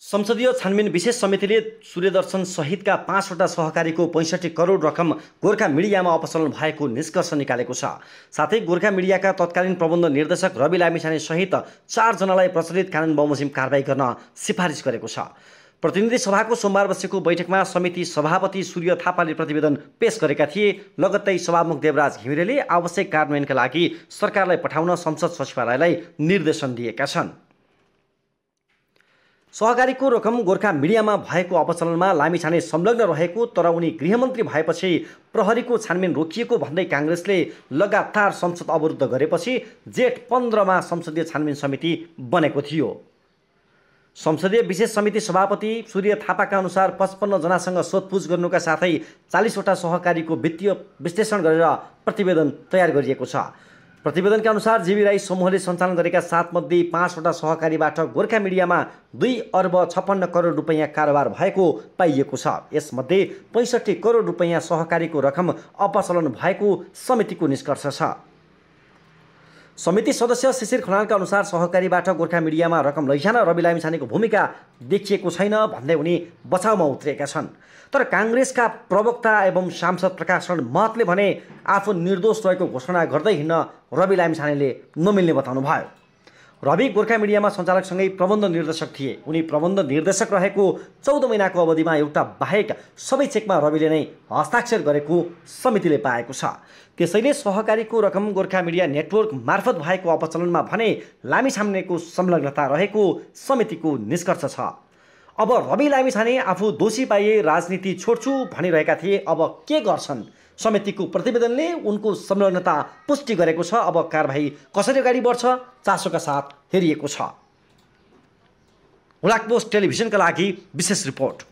संसदीय छानबिन विशेष समितिले सूर्यदर्शन सहितका 5वटा सहकारीको 65 करोड रकम गोर्खा मिडियामा अपचलन भएको निष्कर्ष निकालेको छ। साथै गोर्खा मिडियाका तत्कालीन प्रबन्ध निर्देशक रवि लामिछाने सहित 4 जनालाई प्रचलित कानुन बमोजिम कारबाही गर्न सिफारिस गरेको छ। प्रतिनिधि सभाको सोमबार बसेको बैठकमा समिति सभापति सूर्य थापाले प्रतिवेदन पेश गरेका थिए। लगत्तै सभामुख देवराज घिमिरेले आवश्यक कार्यान्वयनका लागि सरकारलाई पठाउन संसद सचिवालयलाई निर्देशन दिएका छन्। सहकारीको रकम गोर्खा मिडियामा भएको अपचलनमा लामिछाने संलग्न रहेको तर उनी गृहमन्त्री भएपछि प्रहरीको छानबिन रोकिएको भन्दै काङ्ग्रेसले लगातार संसद अवरुद्ध गरेपछि जेठ 15 मा संसदीय छानबिन समिति बनेको थियो। संसदीय विशेष समिति सभापति सूर्य थापाका अनुसार 55 जनासँग सोधपुछ गर्नुका साथै 40वटा सहकारीको वित्तीय विश्लेषण गरेर प्रतिवेदन तयार गरिएको छ। प्रतिवेदनका अनुसार जीवी राई समूहले सञ्चालन गरेका 7 मध्ये 5वटा सहकारीबाट गोर्खा मिडियामा 2 अर्ब 56 करोड रुपैयाँ कारोबार भएको पाइएको छ। यसमध्ये 65 करोड रुपैयाँ सहकारीको रकम अपचलन भएको समितिको निष्कर्ष छ। समिति सदस्य शिशिर खनालका अनुसार सहकारीबाट गोर्खा मिडियामा रकम लैजान रवि लामिछानेको भूमिका देखिएको छैन भन्दै उनी बचाउमा उत्रेका छन्। तर काङ्ग्रेसका प्रवक्ता एवं सांसद प्रकाश महतले भने आफू निर्दोष रहेको घोषणा गर्दै हिँड्न रवि लामिछानेले नमिल्ने बताउनुभयो। रवि गोर्खा मिडियामा सञ्चालकसँगै प्रबन्ध निर्देशक थिए। उनी प्रबन्ध निर्देशक रहेको 14 महिनाको अवधिमा एउटा बाहेक सबै चेकमा रविले नै हस्ताक्षर गरेको समितिले पाएको छ। त्यसैले सहकारीको रकम गोर्खा मिडिया नेटवर्क मार्फत भएको अपचलनमा भने लामिछानेको संलग्नता रहेको समितिको निष्कर्ष छ। अब रवि लामिछाने आफू दोषी पाइए राजनीति छोड्छु भनिरहेका थिए। अब के गर्छन्? समितिको प्रतिवेदनले उनको संलग्नता पुष्टि गरेको छ। अब कारबाही कसरी अगाडि बढ्छ चासोका साथ हेरिएको छ। हुलाक पोस्ट टेलिभिजनका लागि विशेष रिपोर्ट।